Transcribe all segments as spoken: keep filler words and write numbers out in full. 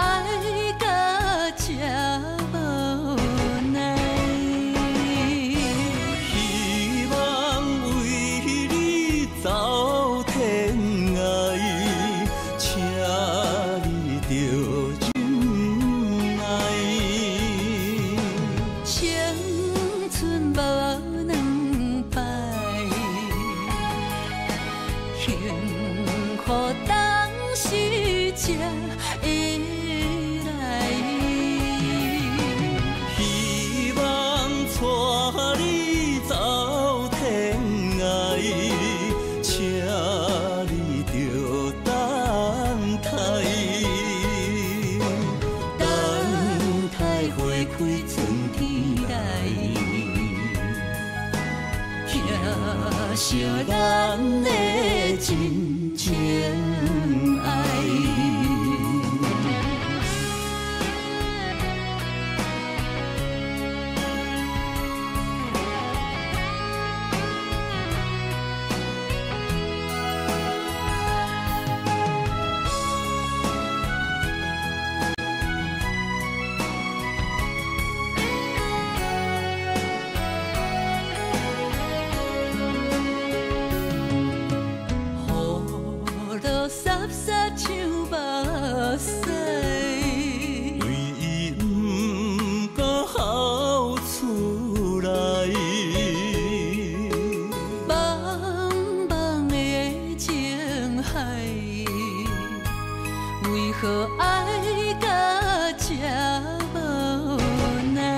爱到这无奈。 希望为你走天涯，请你着忍耐。 青春无两摆，幸福当时才会来。 希望带你走天涯，请你着等待， 等待花开春天来，疼惜咱的真情爱。雨落颯颯像目屎， 对伊不敢哭出来。 茫茫的情海，为何爱到这无奈？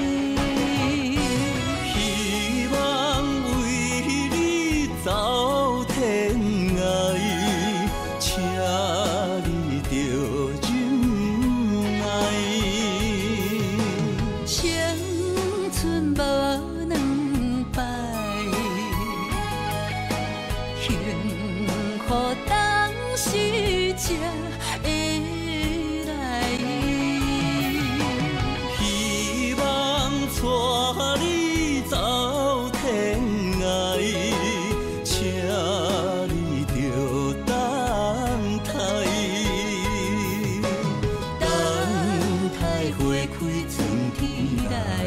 希望为你走天涯，请你着忍耐。 青春无两摆，幸福当时才会来。 希望带你走天涯，请你着等待， 等待花开春天来，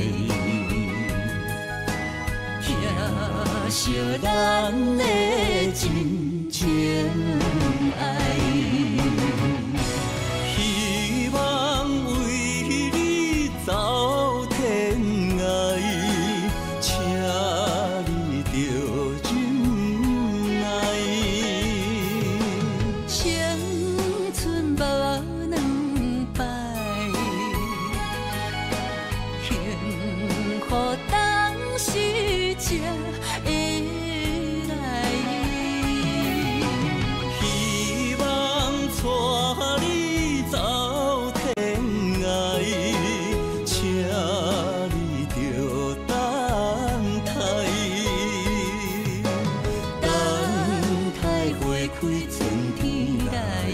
疼惜咱的真情爱。 希望为你走天涯，请你着忍耐。 青春无两摆，幸福当时才会来。 希望带你走天涯，请你着等待， 等待花开春天来，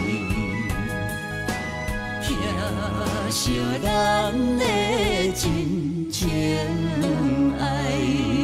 疼惜咱的真情爱。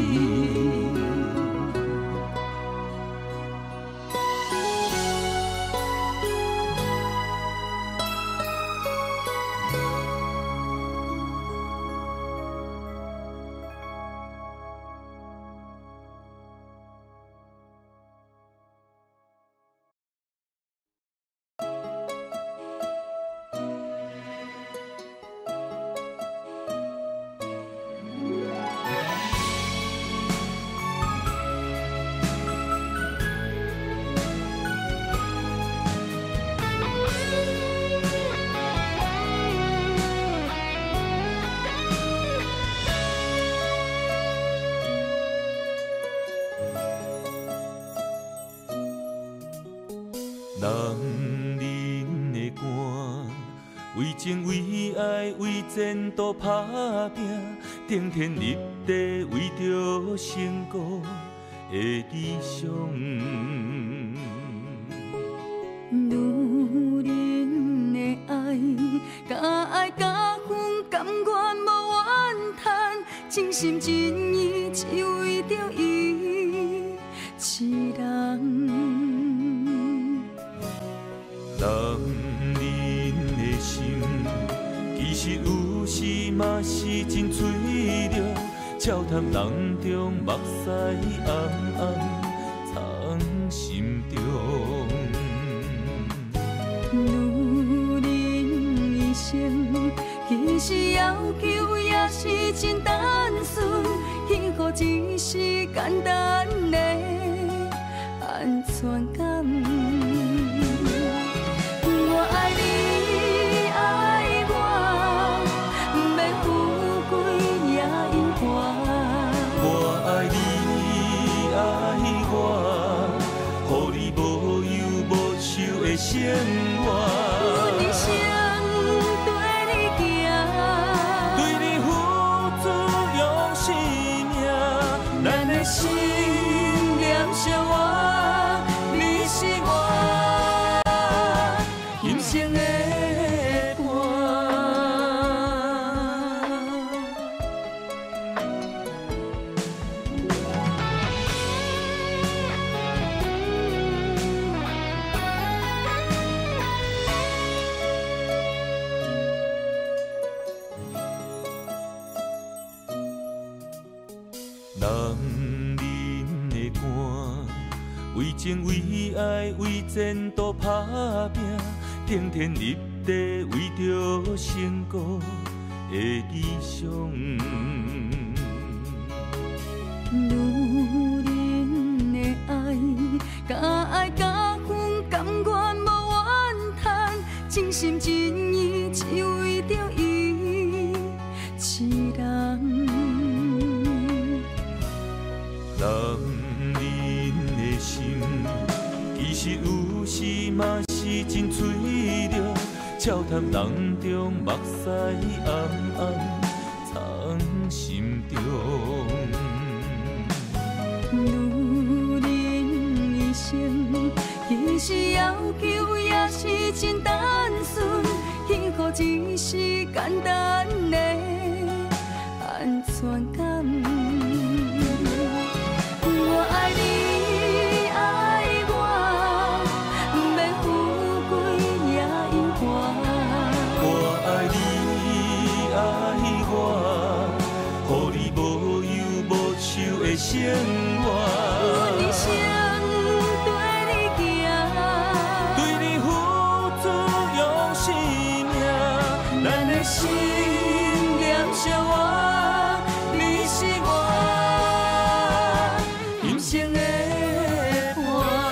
人人的肝，为情为爱为前途打拼，顶天立地为着成功的理想。 女人的爱，敢爱敢恨，甘愿无怨叹，真心真意只为着伊一人。 人人的心， 实有时嘛是真脆弱，笑谈人中目屎暗暗藏心中。 女人一生，其实要求也是真单纯，幸福只是简单的安全感。我爱你，爱我，不免富贵也永远。 我爱你，爱我，予你无忧无愁的生活。 一生对你行， 对你付出用生命，咱的心念相活，你是我今生的伴。人人的肝，为情为爱为前途打拼，天天立地为着成功的理想。 女人的爱，甲爱甲恨甘愿无怨叹，真心真意只为着伊一人。 人人的心，其实有时嘛是真脆弱，笑谈人中目屎暗暗藏心中。 女人一生，其实要求也是真单纯，幸福只是简单的安全感。我爱你，爱我，不免富贵也永远。 我爱你，爱我，予你无忧无愁的生活。 一生对你行， 对你付出用生命，咱的心念相活，你是我今生的伴。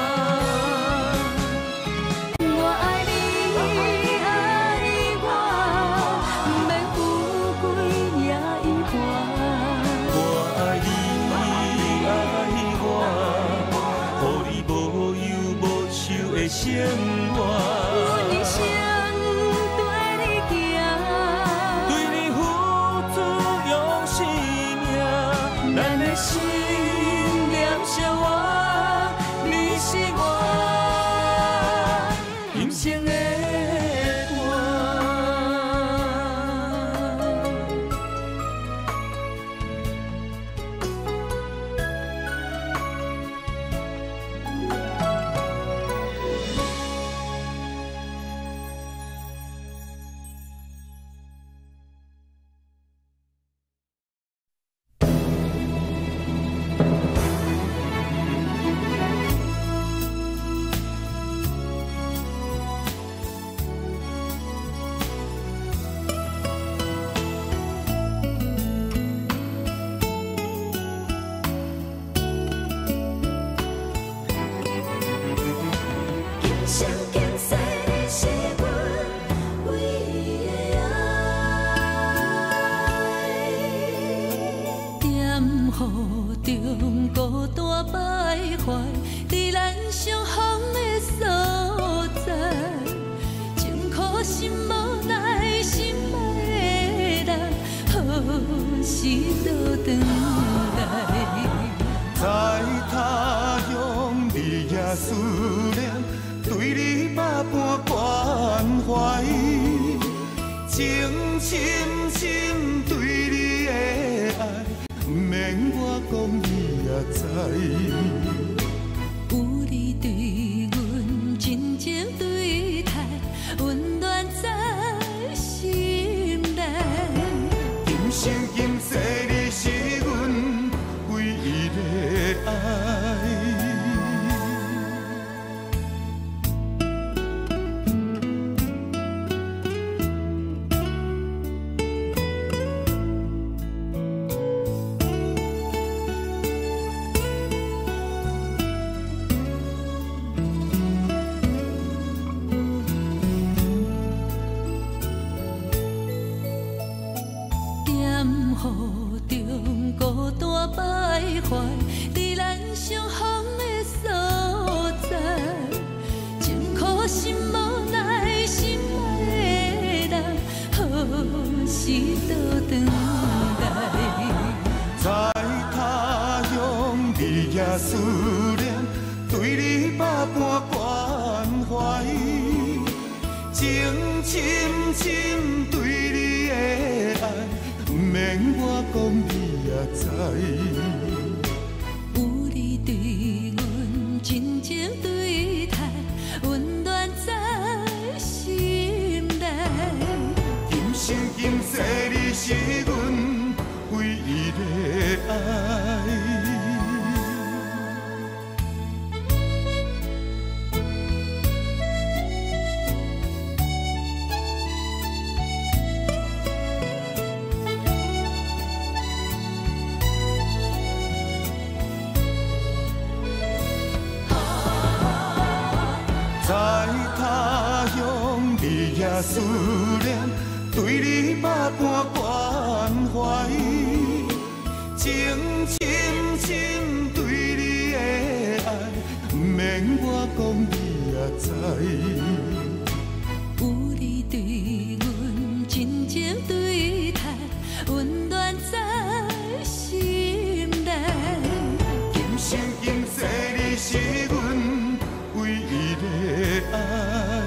我爱你，爱我，不免富贵也永远。 我爱你，爱我，予你无忧无愁的生活。 一生对你行， 对你付出用生命，咱的心念相活，你是我今生的伴。 今生今世你是阮唯一的爱，踮雨中孤单徘徊，在咱相逢的所在，情苦心无奈，心爱的人，何时倒转来？ 在他乡你也思念，对你百般关怀，情深深对你的爱，不免我讲你也知。 有你对阮真情对待，温暖在心内， 雨中孤单徘徊，在咱相逢的所在，真可惜无奈心爱的人，何时倒转来？ 在他乡日夜思念，对你百般关怀，情深深对你的爱，不免我讲你也知。 有你对阮真情对待，温暖在心内。 今生今世你是阮唯一的爱。在他乡日夜思念，对你百般关怀，情深深对你的爱，不免我讲你也知。 有你对阮真情对待，温暖在心内。 今生今世你是阮唯一的爱。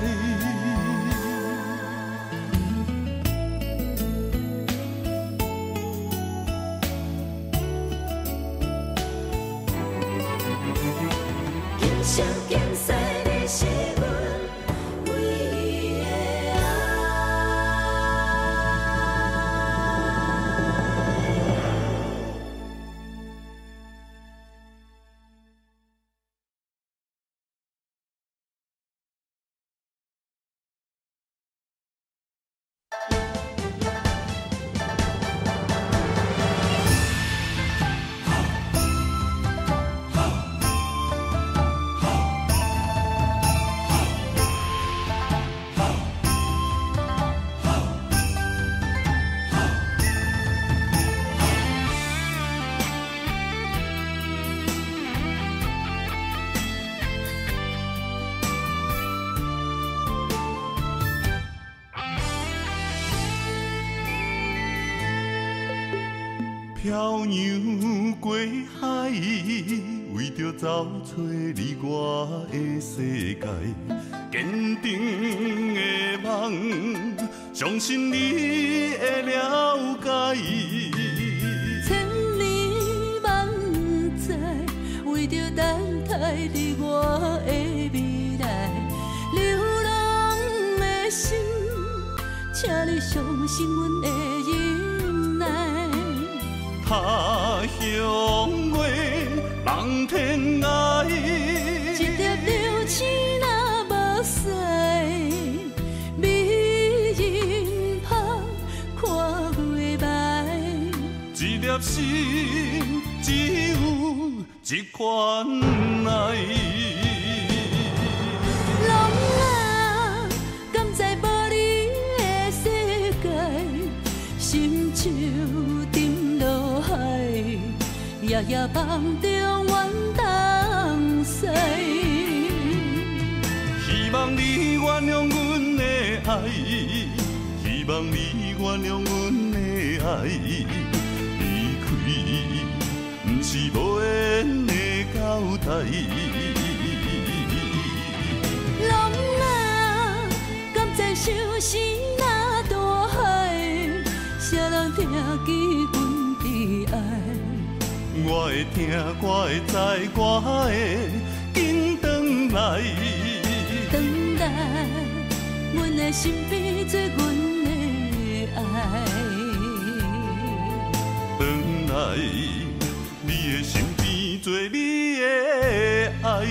今生今世你是阮唯一的漂洋过海，为着找找你我的世界，坚定的梦，相信你会了解。 千里万载，为着等待你我的未来，流浪的心，请你相信阮的忍耐。 他乡月，望天涯， 一粒流星若无使，美人旁看月白。 一粒心只有一款爱。 人啊，敢知无你的世界，心像沉落海，夜夜梦中怨东西。 希望你原谅阮的爱，希望你原谅阮的爱。离开，不是无缘的交代。 人啊，敢知相思若大海，谁人听见阮的爱？ 我会听，我会知，我会紧转来。 等待，阮的身边做阮的爱。 转来，你的身边做你的爱。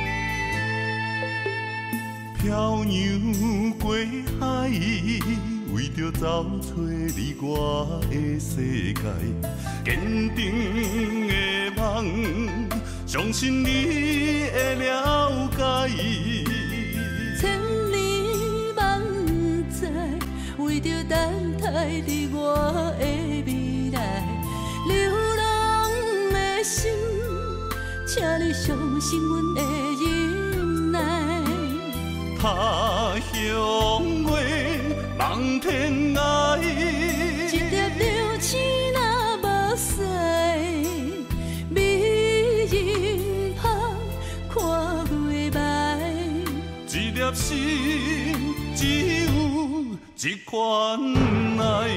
漂洋过海， 为着找找你我的世界，坚定的梦，相信你会了解。 千里万载，为着等待你我的未来，流浪的心，请你相信阮的忍耐。 他乡月，望天涯， 一粒流星若无使，美人香看月白。 一粒心只有一款爱。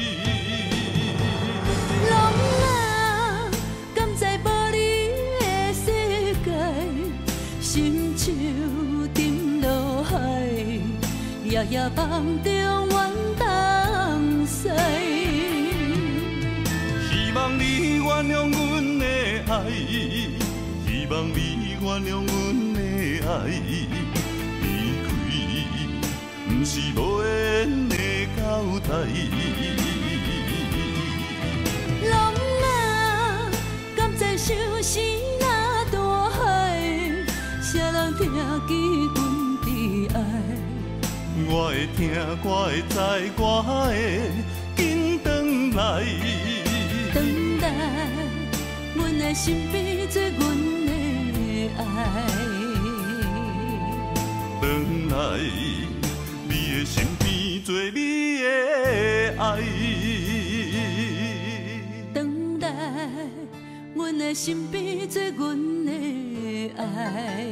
人啊，敢知无你的世界，心像沉落海，夜夜梦中怨东西。 希望你原谅阮的爱，希望你原谅阮的爱。离开，不是无缘的交代。 人啊，敢知相思若大海，谁人听见阮的爱？ 我会听，我会知，我会紧转来。 等待，阮的心变做阮的爱。 转来，你的身边做你的爱。 等待，阮的心变做阮的爱。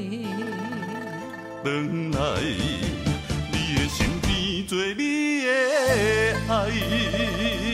转来，你的身边做你的爱。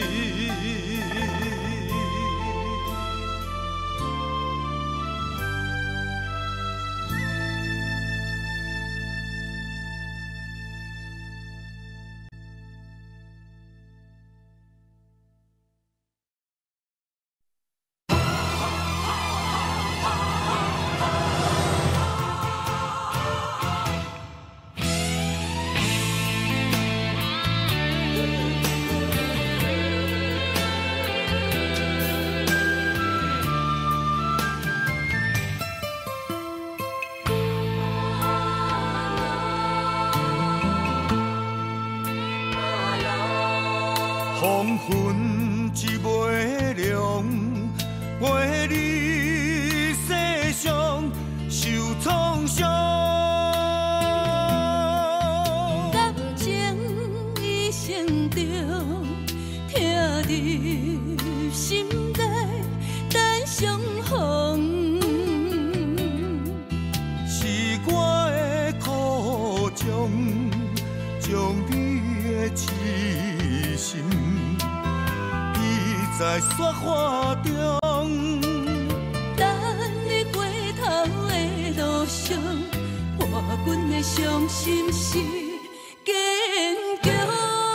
黄昏一抹亮，陪你世上受创伤。 感情已成着，疼入心内，等相逢。 是我的苦衷，将你的痴心记在雪花中。 等你回头的路上，伴阮的伤心是坚强。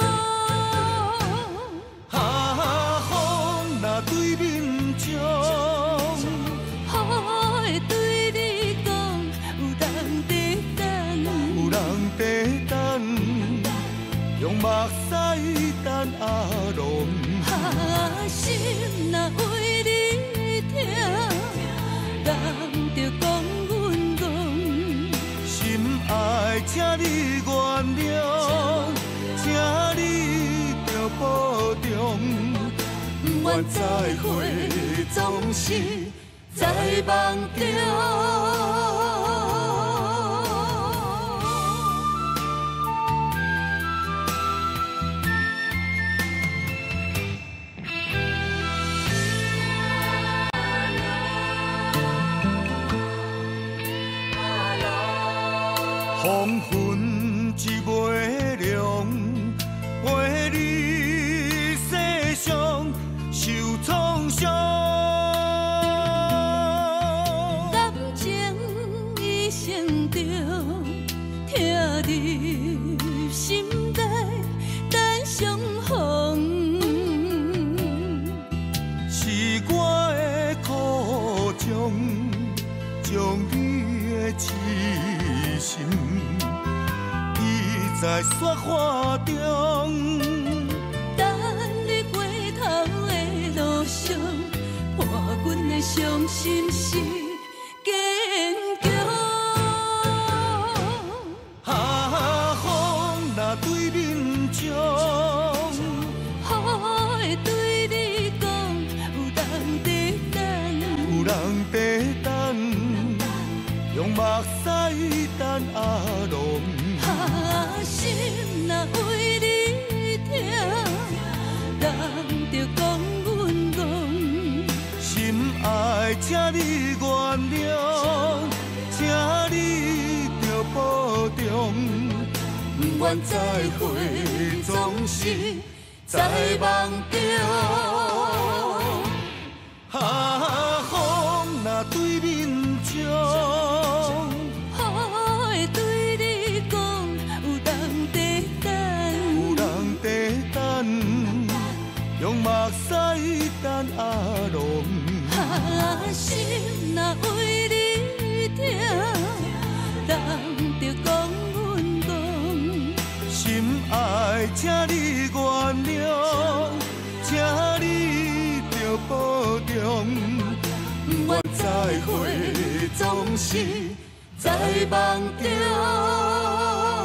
哈，风若对面冲， 雨会对你讲，有人在等， 有人在等，用目屎等阿龙。 啊，心若为你痛，人着讲阮戆。 心爱，请你原谅，请你着保重。不愿再会，总是在梦中。黄昏一抹亮，陪你世上受创伤。 感情来雪花中。 等你回头的路上，伴阮的伤心是坚强。 哈，风若对面冲， 雨会对你讲，有人在等， 有人在等，用目屎等阿龙。 哈，心若为你痛，人着讲阮戆。 心爱，请你原谅，请你着保重。不愿再会，总是在梦中。哈，风若对面冲， 雨会对你讲，有人在等， 有人在等，用目屎等阿龙。 哈，心若为你痛，人着讲阮戆。 心爱，请你原谅，请你着保重。不愿再会，总是在梦中。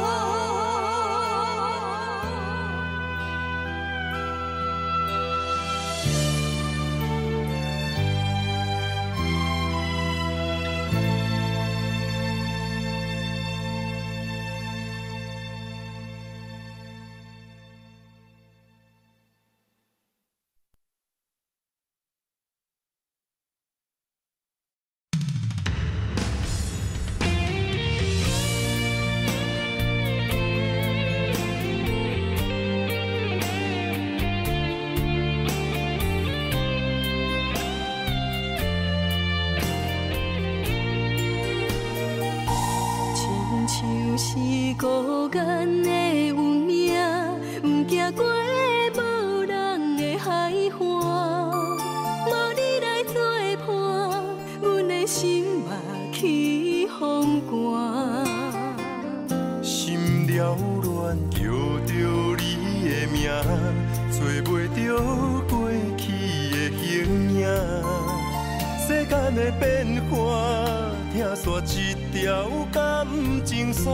孤雁的有名，不惊过无人的海岸。无你来作伴，阮的心嘛起风寒。 心了乱，叫着你的名，找袂着过去的形影。世间的变化，听煞一条感情线。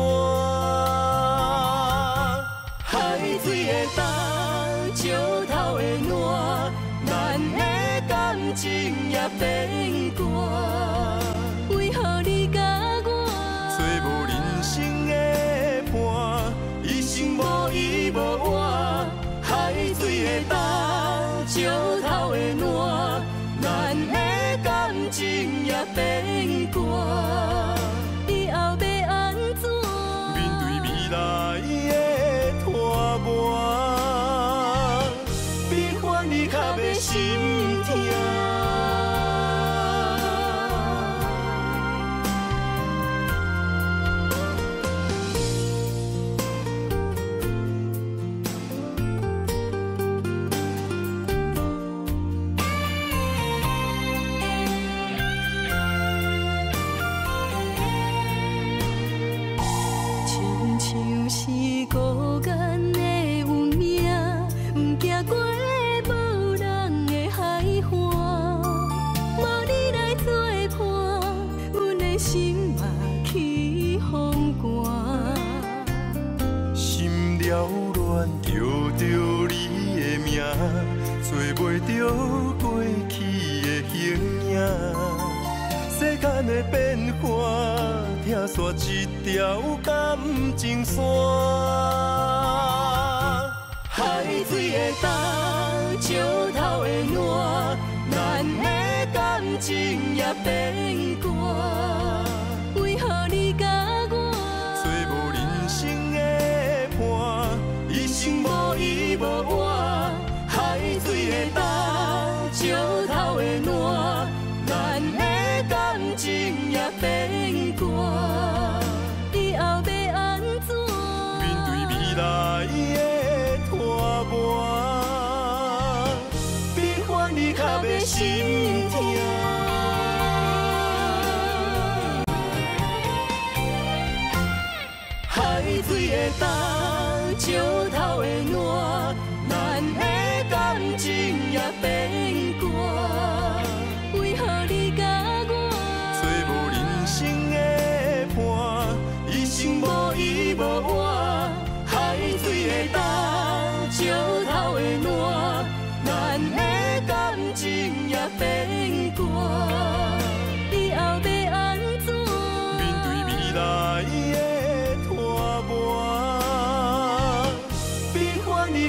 海水的重，石头的烂，咱的感情也变卦。 为何你甲我做无人生的伴，一生无依无我。海水的重，石头的烂，咱的感情也变卦。 以后要安怎面对未来的拖磨，比反你较要心痛。 孤雁的有名，不惊过无人的海岸。无你来作伴，阮的心嘛起风寒。 心了乱，叫着你的名，找袂着过去的形影。世间的变化，听煞一条感情线。海水的重，石头的烂，咱的感情也变卦。 为何你甲我做无人生的伴，一生无依无我。海水的重，石头的烂，咱的感情也变卦。 以后要安怎面对未来的拖磨，比反你较要心痛。海水的重，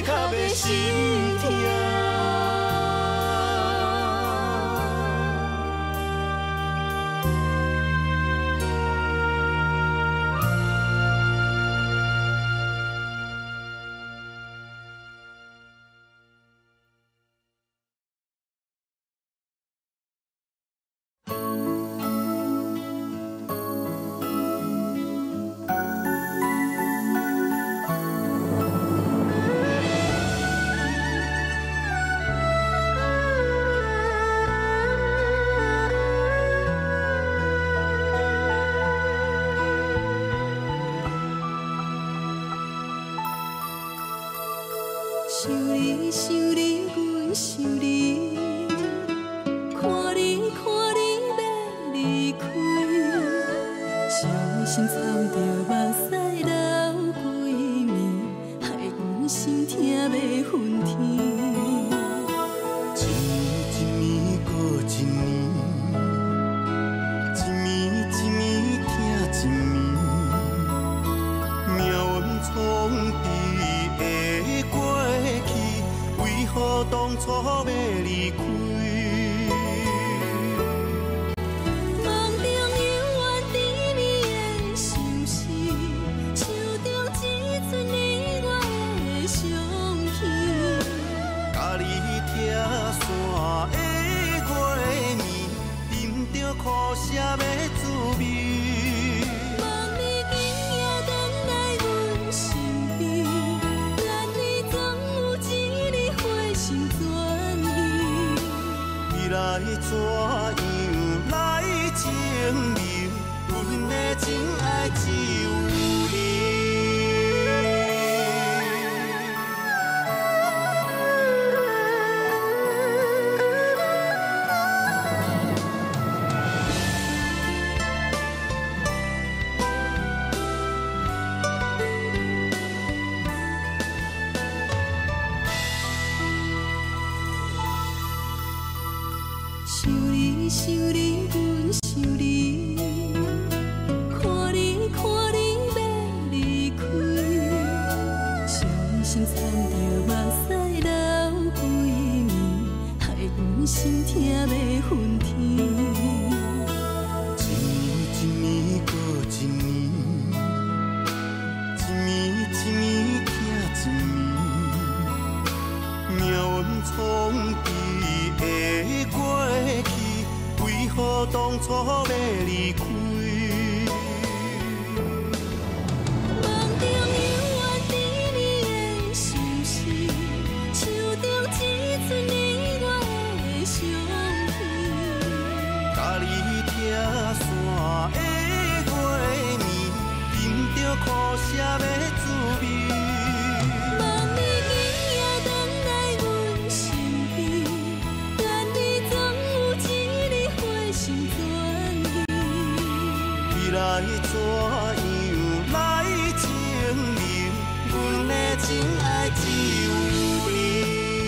伊较袂心痛。 想你想你，阮想你，看你看你要离开，伤心惨着目屎流规面，害阮心痛要昏天。 一年一年过一年，一暝一暝听一暝，命运创治的过去，为何当初要离开？ 梦中犹原甜蜜的相思，手中只剩你我的相片。 甲你拆散的月暝，啉着苦涩的滋味。 望你今夜回来阮身边，咱你总有一日回心转意。 未来怎样来证明，阮的真爱只有你？ 想你想你，阮想你，看你看你要离开，伤心惨着目屎流规面，害阮心痛要昏天。 一年一年过一年，一暝一暝听一暝，命运创治的过去，为何当初要离开？ 梦中犹原甜蜜的相思，手中只剩你我的相片。 甲你拆散的月暝，啉着苦涩的滋味。 望你今夜回来阮身边，咱你总有一日回心转意。 未来怎样来证明，阮的真爱只有你？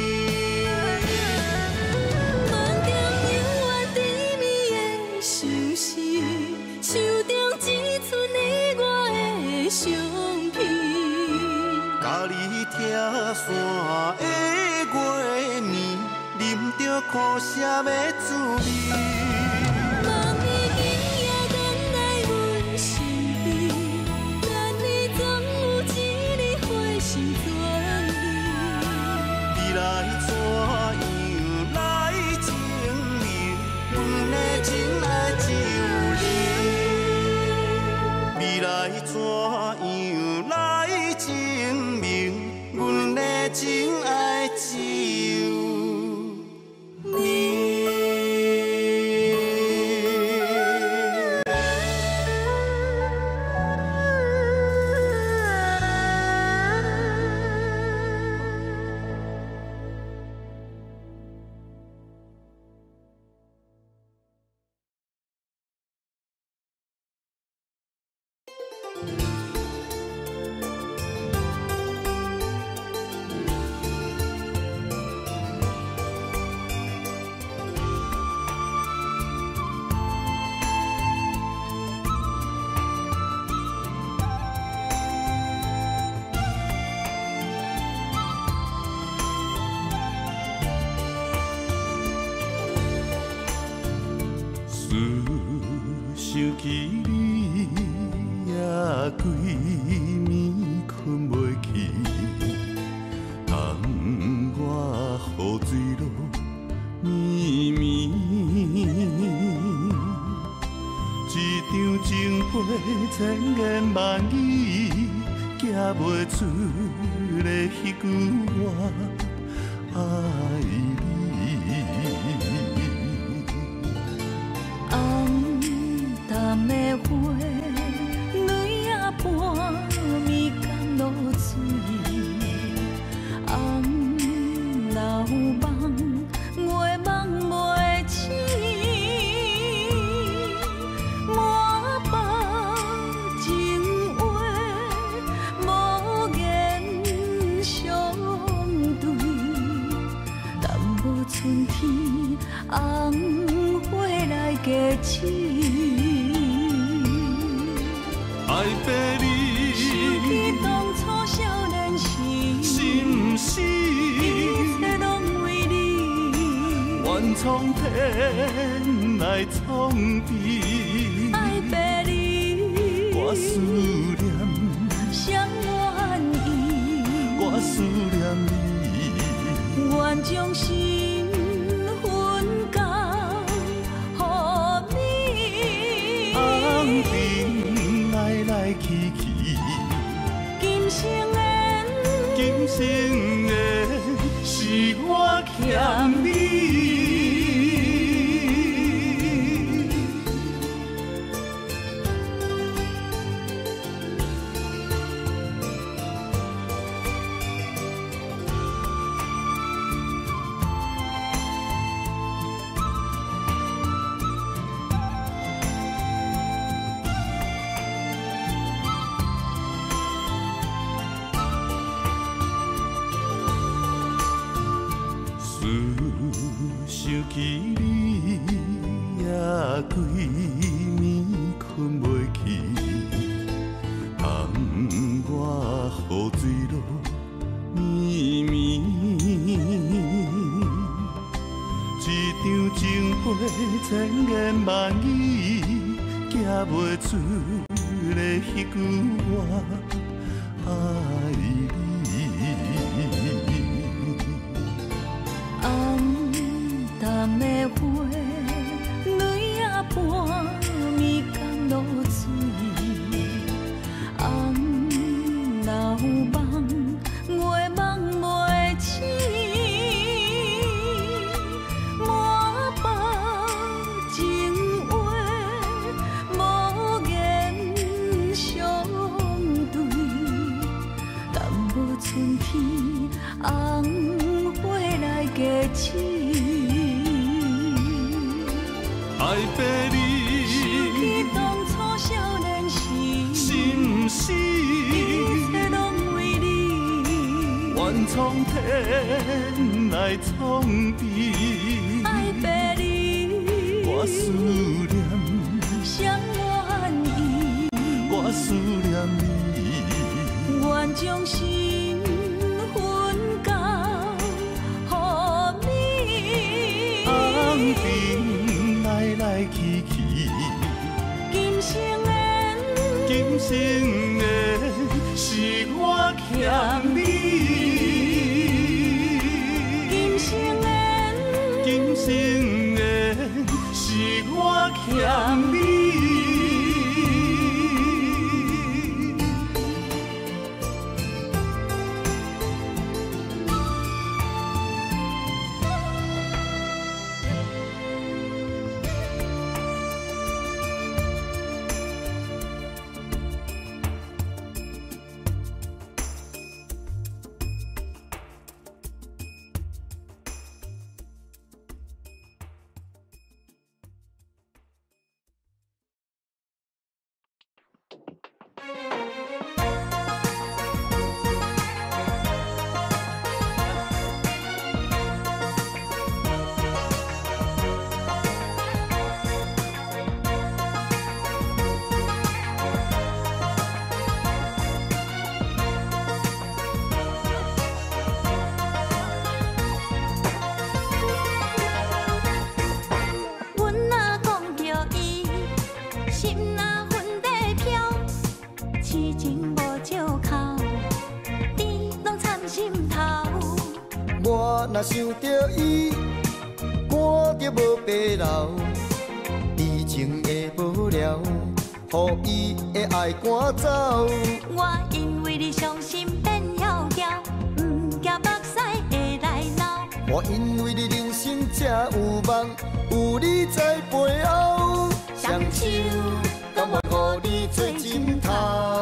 梦中犹原甜蜜的相思，手中只剩你我的相片。 甲你拆散的月暝，啉着苦涩的滋味。 望你今夜回来阮身边，咱你总有一日回心转意。 未来怎样来证明，阮的真爱只有你？未来怎样来证明，阮的真爱只有你？ 起你也规暝困袂去，送我雨水路绵绵。一场情花千言万语，寄袂出的迄句我爱你。 红淡的花，蕊仔半暝甘露水，红老梦，月梦袂醒，满腹情话无言相对，但无春天红花来加刺。 爱爬你， 想起当初少年时， 是毋是？ 一切拢为你， 愿从天来创治。 爱爬你， 我思念， 谁愿意？ 我思念你， 愿将心分交予你。 红尘来来去去， 今生缘， 今生缘是我欠你。想起你也规暝困袂去，送我雨水路绵绵。一场情花千言万语，寄袂出的迄句我爱你。 淡的花，蕊仔半暝甘露水，红老梦，月梦袂醒，满腹情话无言相对，但无春天红花来加刺。 爱爬你， 想起当初少年时， 是毋是？ 一切拢为你， 愿从天来创治。 爱爬你， 我思念， 谁愿意？ 我思念你， 愿将心分交予你。 红尘来来去去， 今生缘， 今生缘是我欠你。 今生缘， 今生缘是我欠你。 我若想着伊，赶着无白流，痴情的无聊，予伊的爱赶走。 我因为你伤心变妖娇，毋惊目屎会来流。 我因为你人生才有梦，有你在背后，双手甘愿予你做枕头。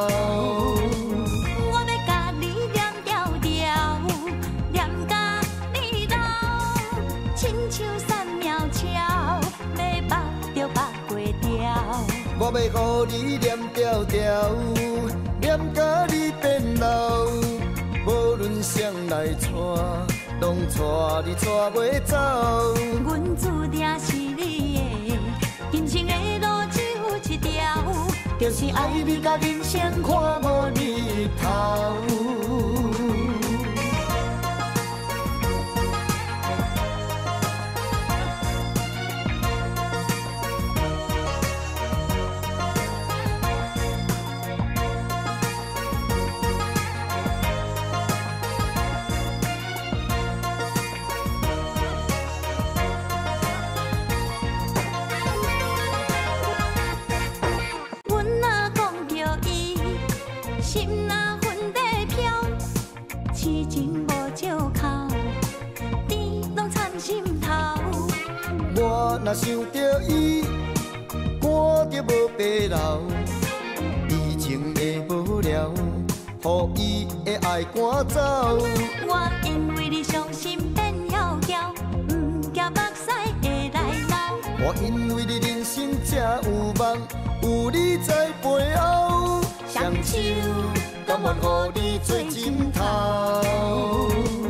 我要甲你念条条，念甲你老，亲像山苗草，要拔就拔袂掉。 我要予你念条条，念甲你变老，无论谁来娶，拢娶你娶袂走。 阮注定是你的，人生的路只有一条，就是爱你甲人生看无日头。 若想着伊，赶着无白流，痴情的无聊，予伊的爱赶走。 我因为你伤心变妖娇，毋惊目屎会来流。 我因为你人生才有梦，有你在背后，双手甘愿予你做枕头。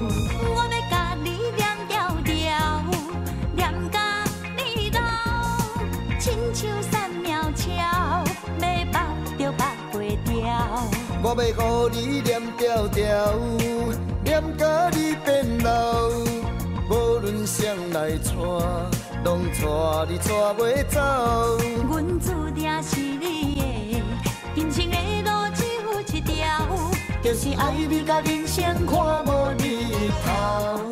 我要予你念条条，念甲你变老，无论谁来娶，拢娶你娶袂走。 阮注定是你的，人生的路只有一条，就是爱你甲人生看无日头。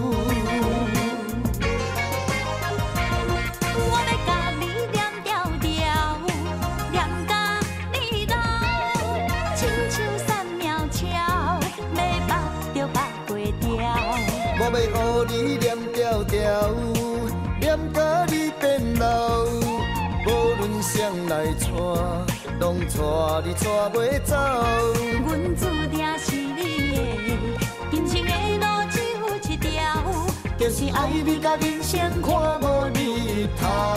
我要予你念条条，念甲你变老，无论谁来娶，拢娶你娶袂走。 阮注定是你的，人生的路只有一条，就是爱你甲人生看无日头。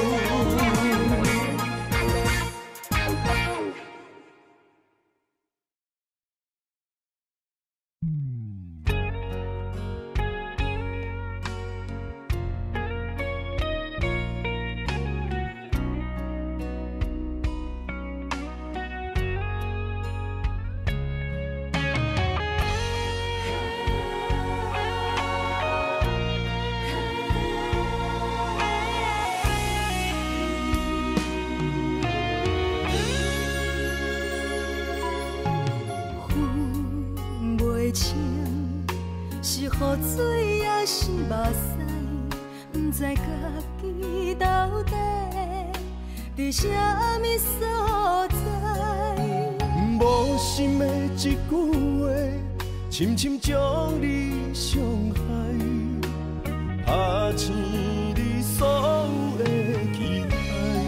是雨水也是目屎，不知家己到底伫什么所在。 无心的一句话，深深将你伤害，拍醒你所有的期待。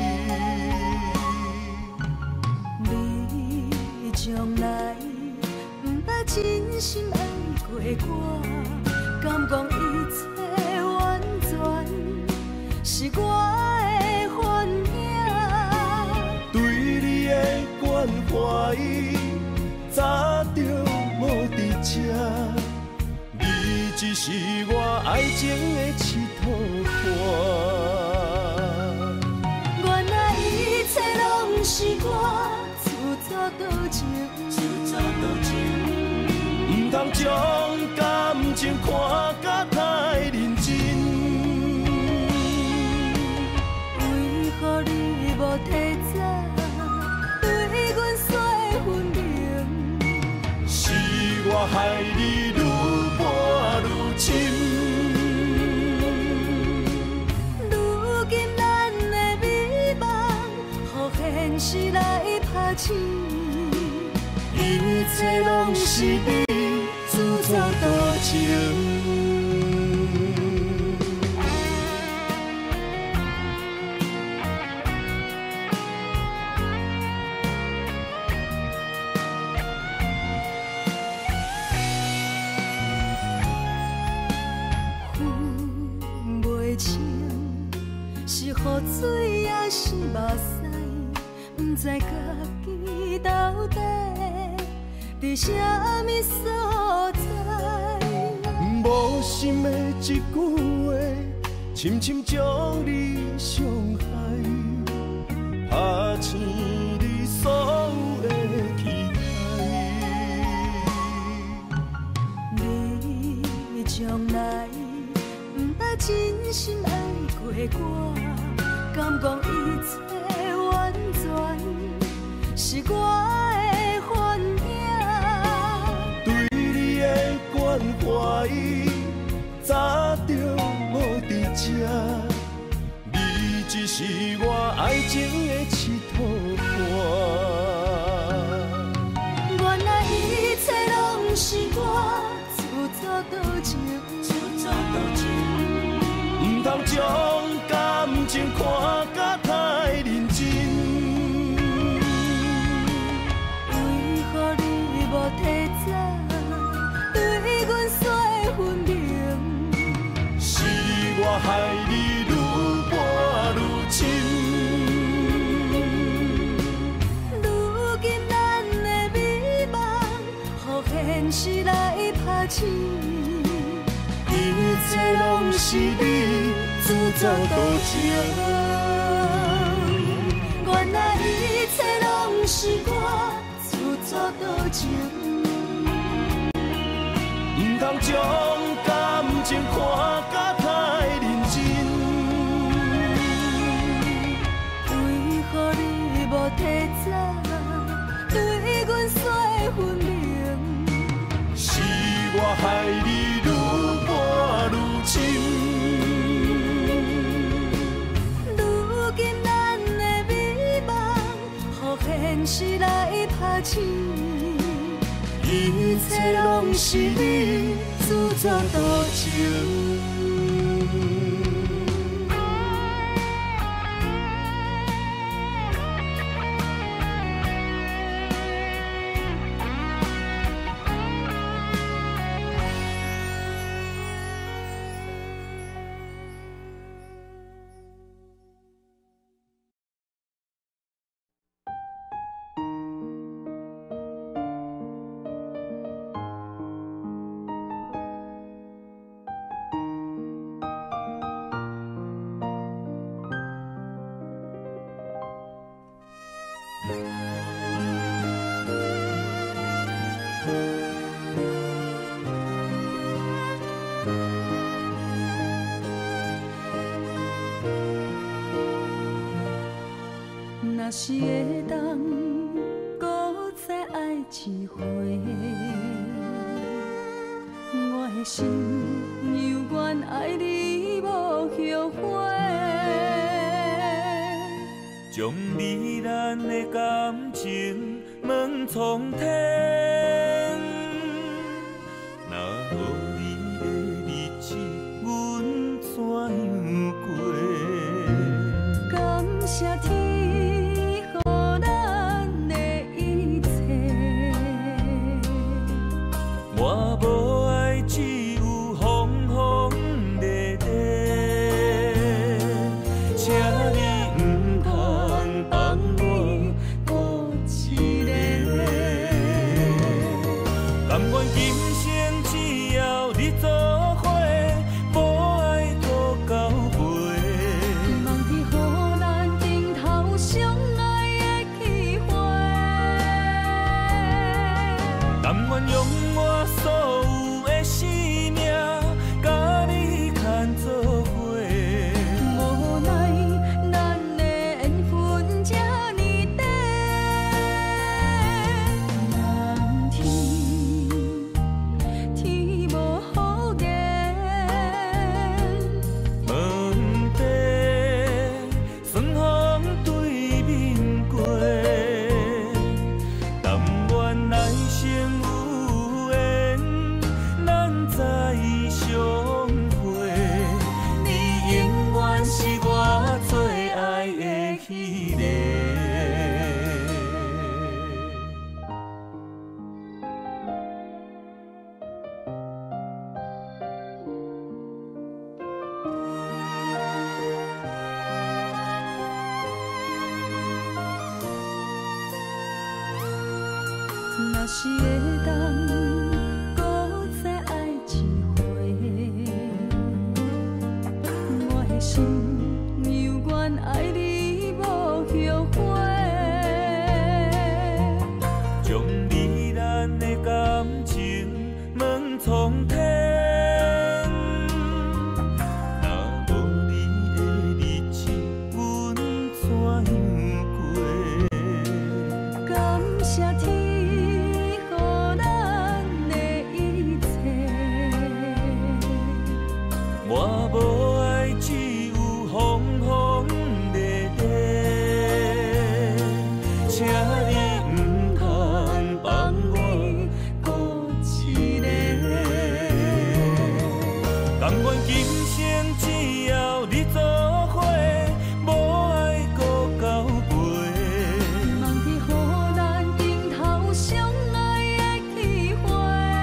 你将来不捌真心爱过我，敢讲一切完全是我的幻影？ 对你的关怀，早就无伫这，你只是我爱情的一套伴。 原来一切拢是我自作多情，自作多情。 唔通将感情看甲太认真， 为何你无提早对阮说分明？ 是我害你愈磨愈深。 如今咱的美梦，予现实来拍醒， 一切拢是你自作多情。 雨水也是目屎，不知家己到底伫啥物所在。 无心的一句话，深深将你伤害，拍醒你所有的期待。 你将来不捌真心爱过我。敢讲一切完全是我的幻影？ 对你的关怀，早就无伫这，你只是我爱情的一套伴。 原来一切拢是我自作多情，自作多情， 不通将感情看甲太认真， 为何你无提早对阮说分明？ 是我害你愈搬愈深。 如今咱的美梦，予现实来拍醒， 一切拢是你自作多情。 原来一切拢是我自作多情， 不通将感情看甲太认真。 为何你无提早对阮说分明？ 是我害你愈搬愈深。现实来拍醒，一切拢是你自作多情。 若是会当搁再爱一回，我的心犹原爱你无后悔。 将你咱的感情问苍天，若予你的日子，阮怎样过？ 感谢天。 我无爱，只有风风地地，请你唔通放我孤一个。 若是会当搁再爱一回，我的心犹原爱你无后悔。 将你咱的感情问苍天，若无你的日子，阮怎样过？ 感谢天，予咱的一切。 我无爱，只有风风烈烈，请你唔通放我孤一个。甘愿今生只要你做伙，无爱搁交陪。 望天予咱顶头相爱的机会。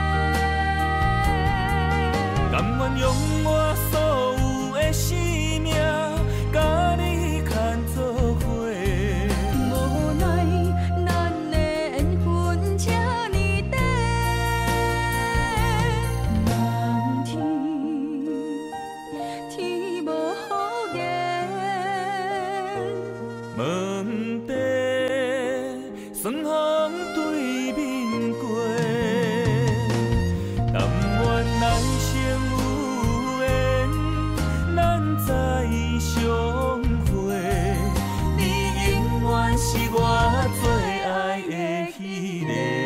甘愿用我所有的生命，甲你牵做伙。 无奈咱的缘分这呢短，望天天无好言， 问题算风对面过，但愿来生有缘，咱再相会。你永远是我最爱的迄个。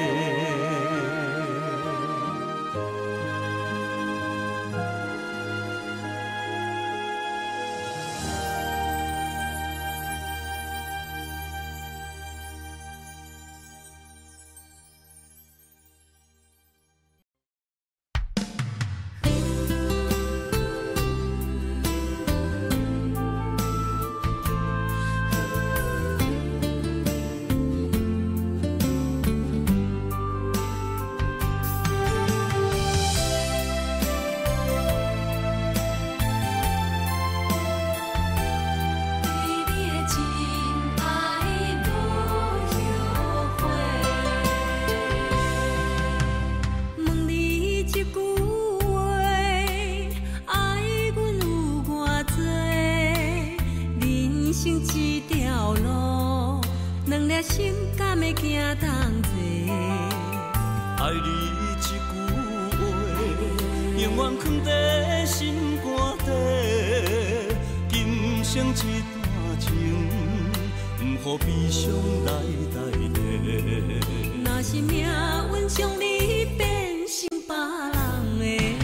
对你的真爱无后悔。问你一句话，爱阮有偌多？人生一条路，两粒心敢会行同齐？ 爱你一句话，永远藏在心肝底。今生一段情，不予悲伤来代替。 若是命运将你变成别人的，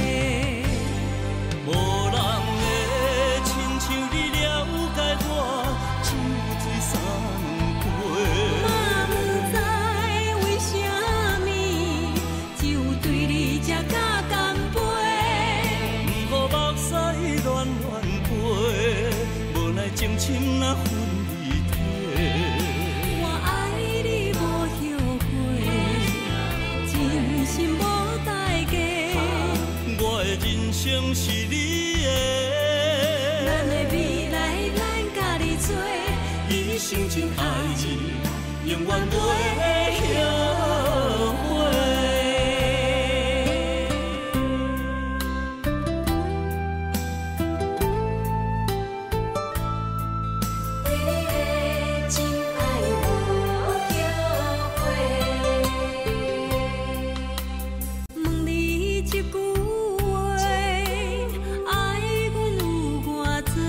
无人会亲像你了解我，酒醉三杯。 嘛不知为什么，只有对你才敢干杯。 不予目屎乱乱飞，无奈情深若分离体。 我爱你无后悔，真心无代价。 我的人生是你的， 咱的未来，咱甲你做， 一生真爱情，永远袂后悔。 对你的真爱无后悔。问你一句话，爱阮有偌多？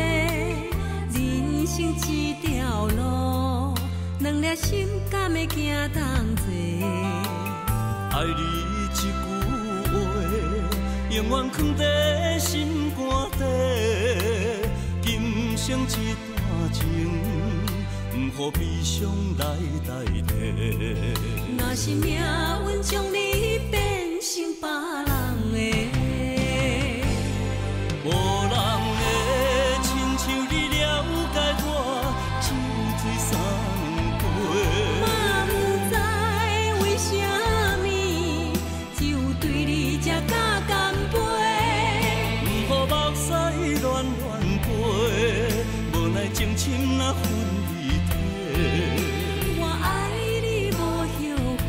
人生一条路，两粒心敢会行同齐？ 爱你一句话，永远藏在心肝底。今生一段情，不予悲伤来代替。 若是命运将你变成别人的， 无人会亲像你了解我，酒醉三杯。 嘛不知为什么，只有对你才敢干杯。 不予目屎乱乱飞，无奈情深若分离体。 我爱你无后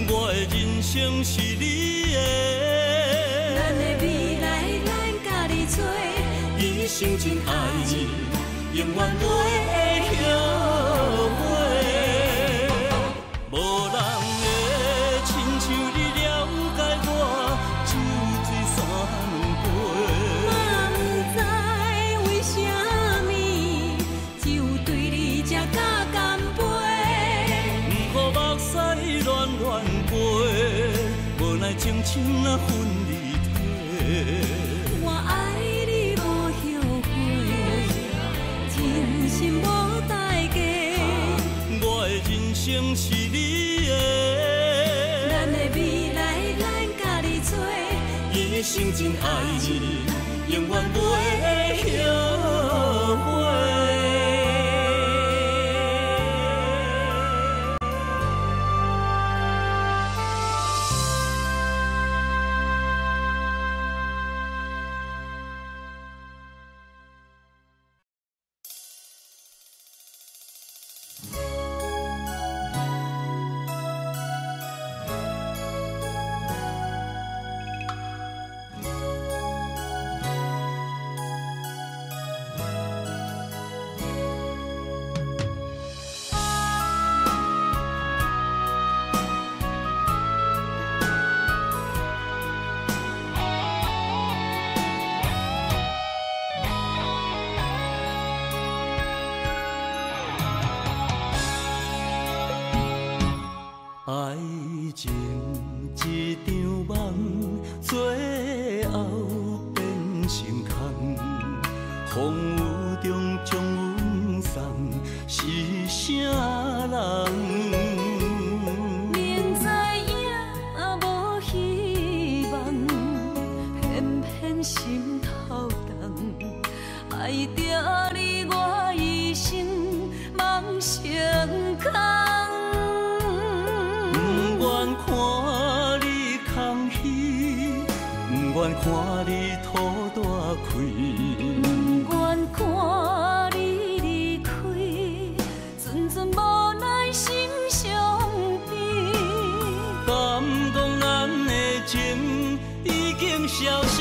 我的人生是你的。 咱的未来，咱甲你做， 一生真爱你，永远袂后悔。无人会亲像你了解我，酒醉三两杯。 嘛不知为什么，只有对你才敢干杯。 不予目屎乱乱飞，无奈情深啊分离体。 我爱你无后悔，真心无代价。 我的人生是你的， 咱的未来，咱甲你做， 一生真爱你，永远袂后悔。爱情一场梦，最后变成空。风雨中将阮送，是啥人？ 明知影无希望，偏偏心头痛。爱着你，我一生梦成空。 看你空虚，不愿看你土大开， 不愿看你离开，阵阵无奈心伤悲。 敢讲咱的情已经消失？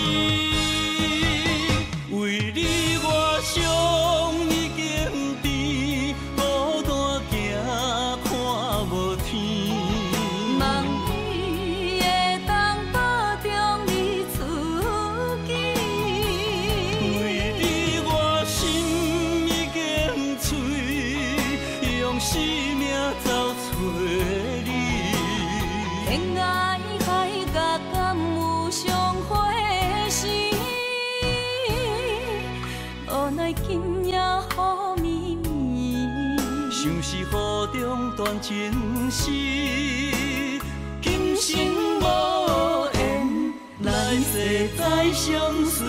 为你我伤已经甜，孤单行看无天。像是雨中断情丝，今生无缘，来世再相随。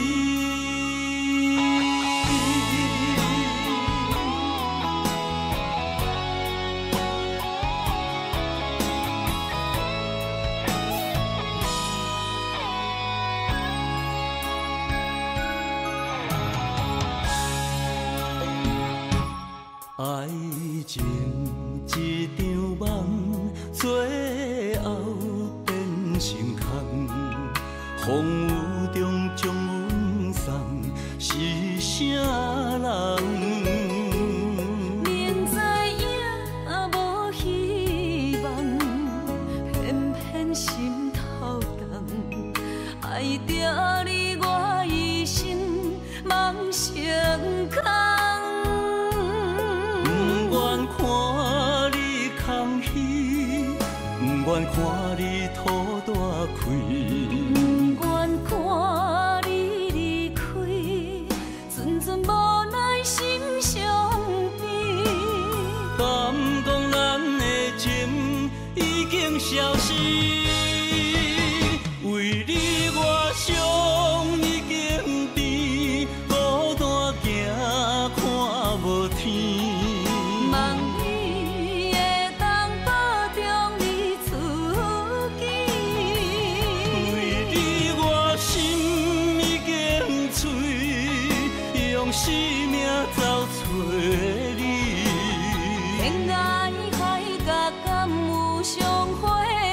爱情一场梦，最后变成空。风雨中将阮送，是啥人？ 明知影无希望，偏偏心头痛。爱着你，我一生梦成空。 看你空虚，不愿看你土大开， 不愿看你离开，阵阵无奈心伤悲。 敢讲咱的情已经消失？为你我伤已经甜，孤单行看无天。生命走找你， 天涯海角敢有相会？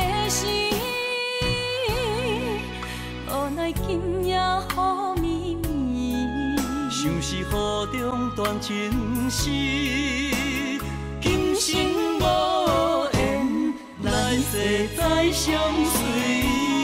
雨中断情丝，今生无缘，来世再相随。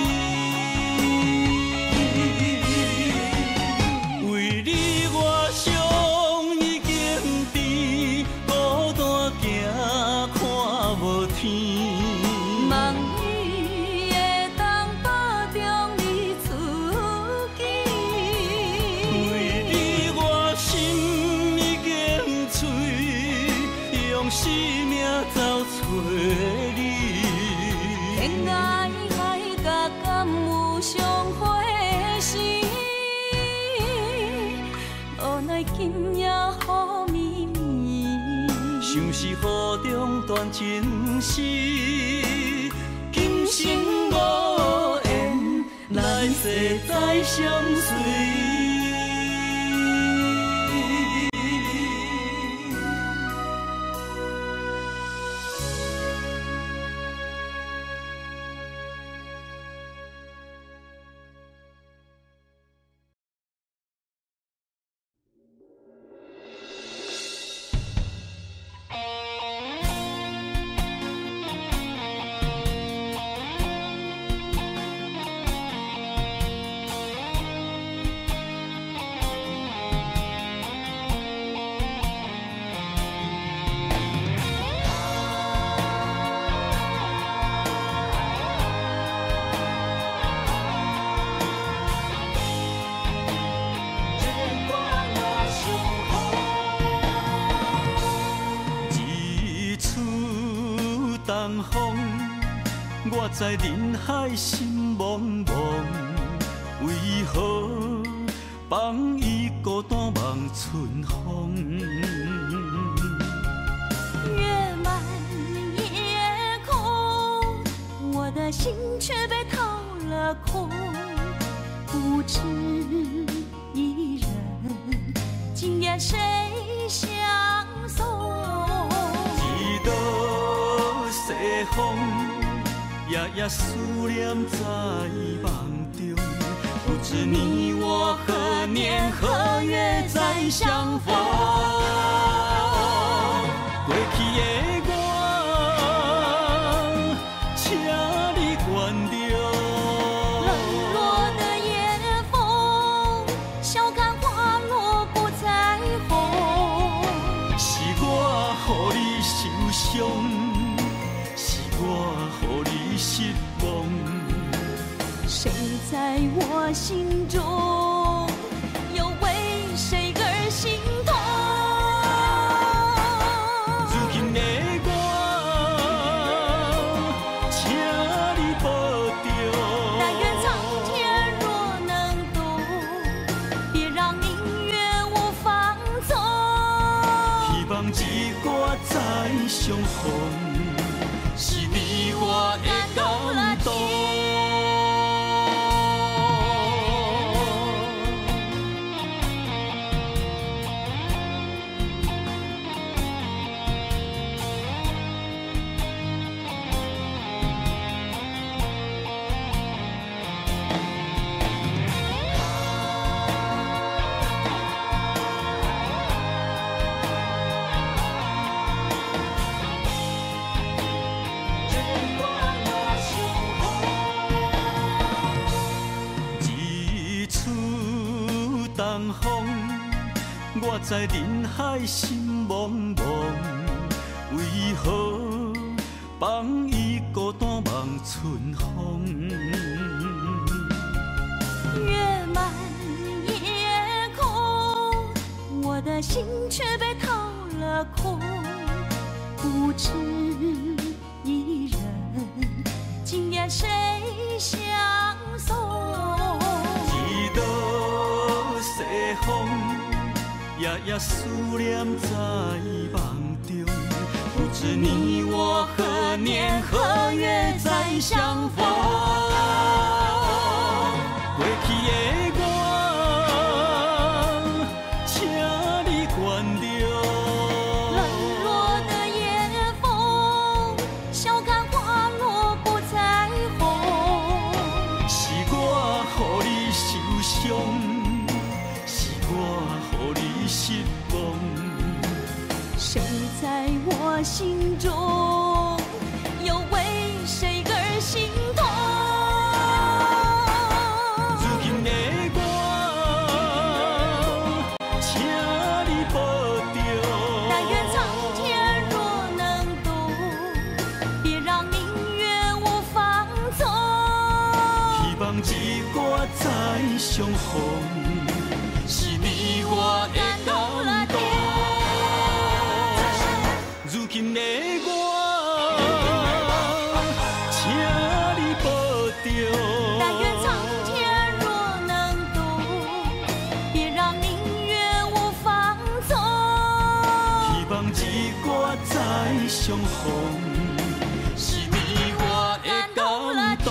为你我伤已经甜，孤单行看无天。 望你会当保重你自己。 为你我心已经碎，用生命走找你。 天涯海角敢有相会时？无奈今夜雨绵绵。 像是雨中断情丝，今生无缘，来世再相随。我在人海心茫茫，为何放伊孤单望春风？ 月满夜空，我的心却被掏了空，不知一人，今夜谁相送？ 一道西风。夜夜思念在梦中，不知你我何年何月再相逢。过去的我，请你原谅。 冷落的夜风，笑看花落不再红。 是我予你受伤。失望， 谁在我心中，又为谁而心痛？ 如今的我，请你保重。 但愿苍天若能懂，别让明月无芳踪。 希望一歌再相逢。是你我的感动。我在人海心茫茫，为何放伊孤单望春风？ 月满夜空，我的心却被掏了空，不知一人，今夜谁相送？ 一道西风。夜夜思念在梦中，不知你我何年何月再相逢。过去的我，请你原谅。 冷落的夜风，笑看花落不再红。 是我予你受伤。是我予你心中，又为谁而心痛？ 如今的我，请你保重。 但愿苍天若能懂，别让宁愿无放纵。 希望这歌再相逢，是你我的感动。如今的我，请你保重。 但愿苍天若能懂，别让宁愿无放纵。 希望这歌再相逢，是你我的感动。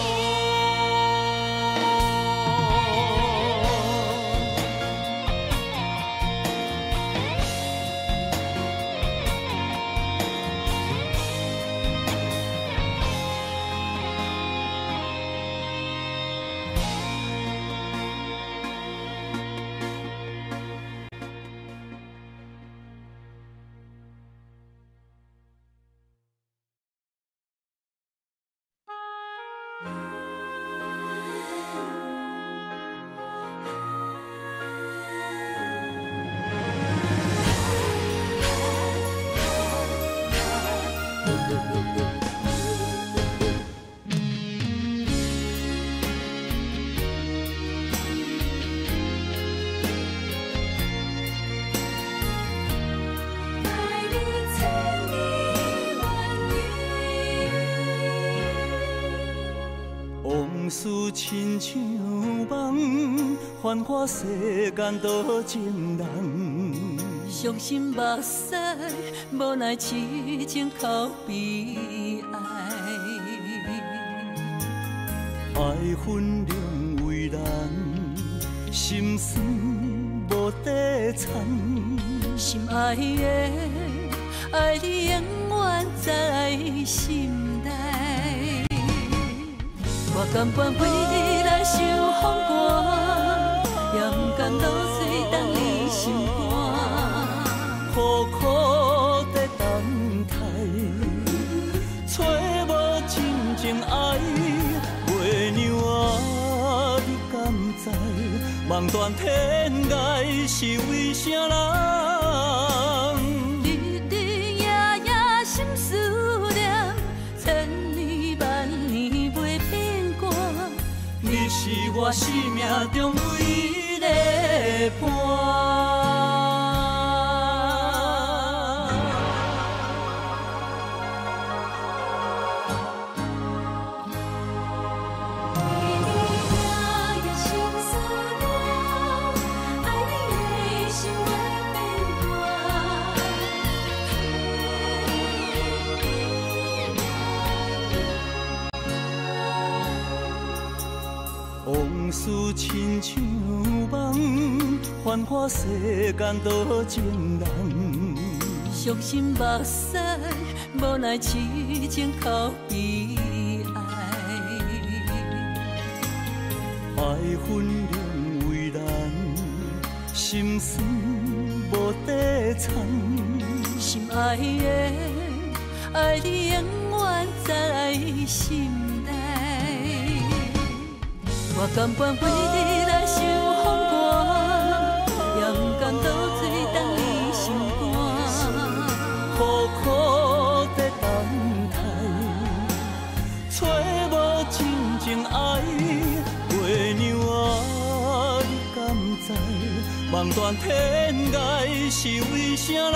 往事亲像梦，繁华世间多情人。 伤心目屎，无奈痴情哭悲哀。 爱分量为难，心酸无底藏。 心爱的，爱你永远在心内。我甘愿为你来受风寒，也不甘流水等你心肝。 苦苦在等待，找无真正爱，月亮啊，你敢知？望断天涯是为啥人？ 日日夜夜心思念，千年万年袂变卦。 你是我生命中唯一的伴。往事亲像梦，繁华世间多情人。 伤心目屎，无奈痴情哭悲哀。 爱分量为难，心酸无底藏。 心爱的，爱你永远在心内。我甘愿为你来受风寒，也不甘流水等你心肝。 苦苦在等待，找无真正爱，月亮啊，你敢知？望断天涯是为啥人？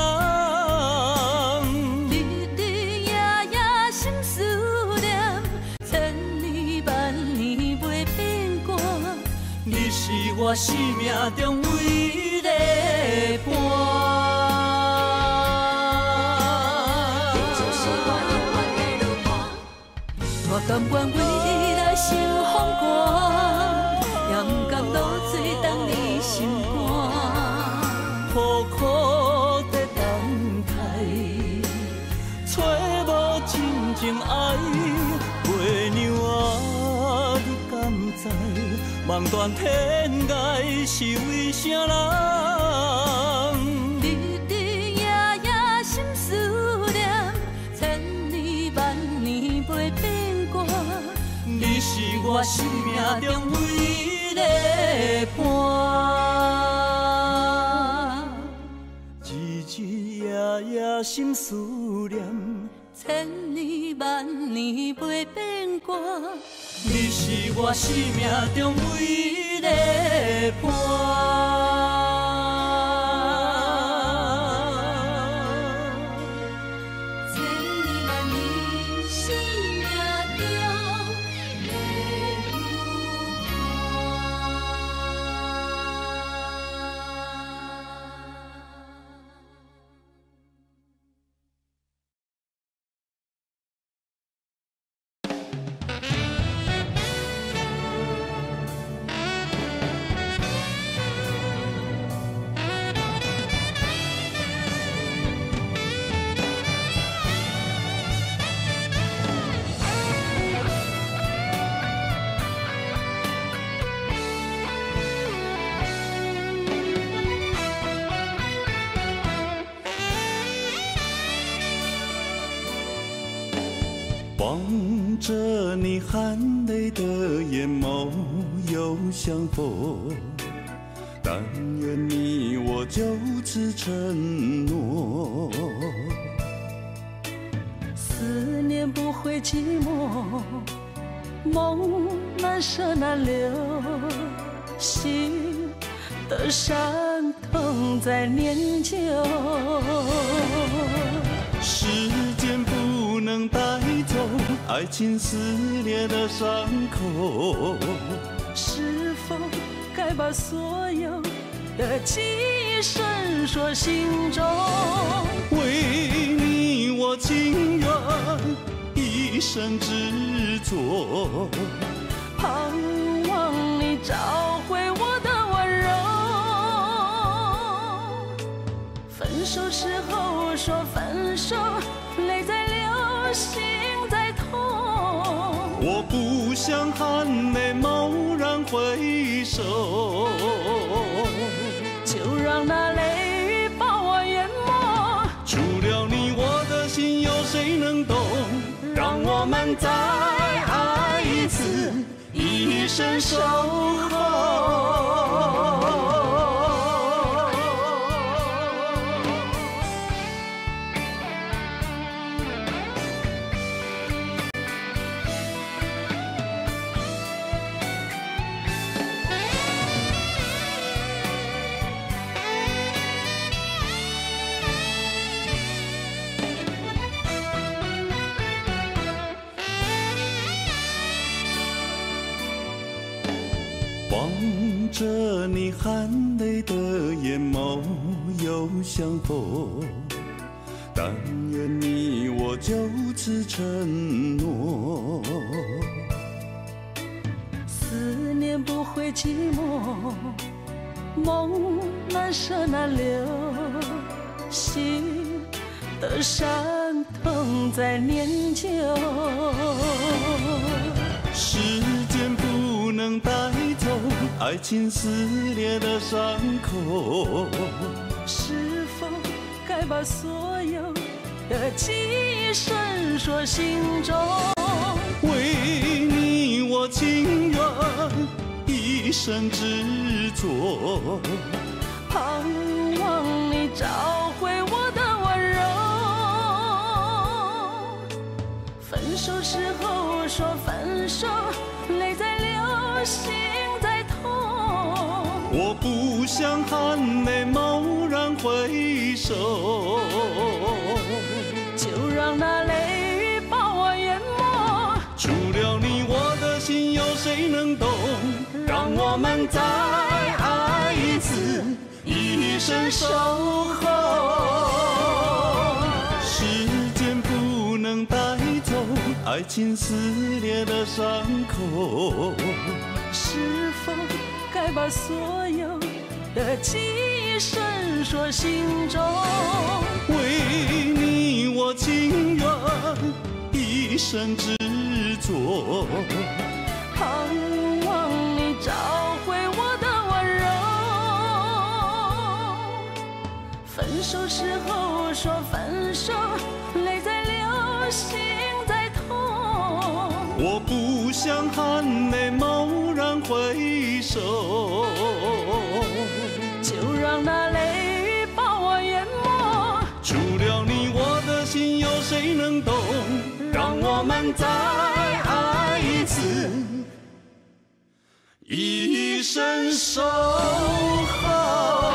日日夜夜心思念，千年万年袂变卦。 你是我生命中唯一的伴。 我甘愿为你来受风寒，也不甘流水等你心肝。 苦苦在等待，找无真正爱，月亮啊，你敢知？望断天涯是为啥人？ 日日夜夜心思念， 我生命中唯一的伴。 日日夜夜心思念， 千年万年袂变卦，你是我生命中唯一的伴。 望着你含泪的眼眸又相逢，但愿你我就此承诺。 思念不会寂寞，梦难舍难留，心的伤痛在念旧。 时间不能带走爱情撕裂的伤口， 是否该把所有的记忆深锁心中？ 为你我情愿一生执着， 盼望你找回我的温柔。分手时候说分手，泪在流，心在痛。 我不想含泪蓦然回首， 就让那泪雨把我淹没。 除了你，我的心有谁能懂？让我们再爱一次，一生守候。望着你含泪的眼眸又相逢，但愿你我就此承诺。 思念不会寂寞，梦难舍难留，心的伤痛在念旧。 时间不能带走爱情撕裂的伤口， 是否该把所有的记忆深锁心中？ 为你我情愿一生执着， 盼望你找回我的温柔。分手时候说分手，泪在流，心在痛。 我不想含泪蓦然回首， 就让那泪雨把我淹没。 除了你，我的心有谁能懂？让我们再爱一次，一生守候。时间不能带走爱情撕裂的伤口， 是否该把所有的记忆深锁心中？ 为你我情愿一生执着， 盼望你找回我的温柔。分手时候说分手，泪在流，心在痛。 我不相含的蓦然回首， 就让那泪把我淹没。 除了你，我的心有谁能懂？让我们再爱一次，一生守候。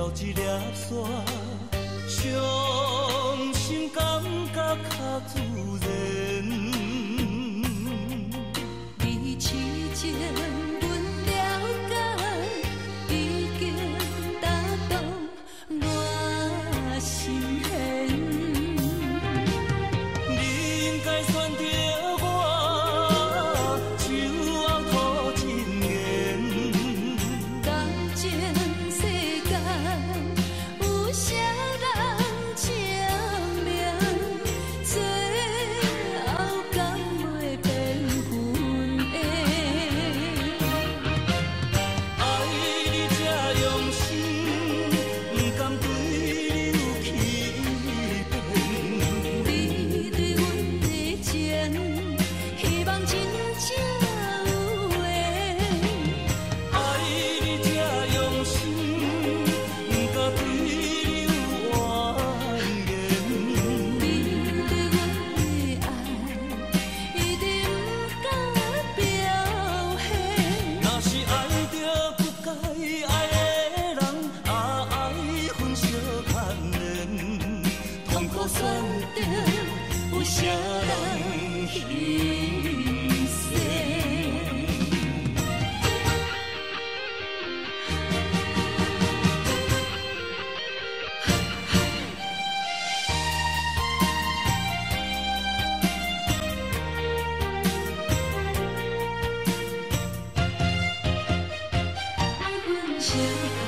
一粒沙，伤心感觉较自然。 你痴情，阮了解，已经达到我心弦。 你应该选择我，手后吐真言。 感情世间有啥人证明？最后敢袂变阮的？ 爱你这用心，不甘对你有欺骗。 你对阮的情，希望真正有缘。 爱你这用心，不敢对你有怨言。 你对阮的爱，一定不敢表现。 若是爱着不该爱的人，啊爱分相牵连，痛苦选择有啥人牺牲？ 爱分享。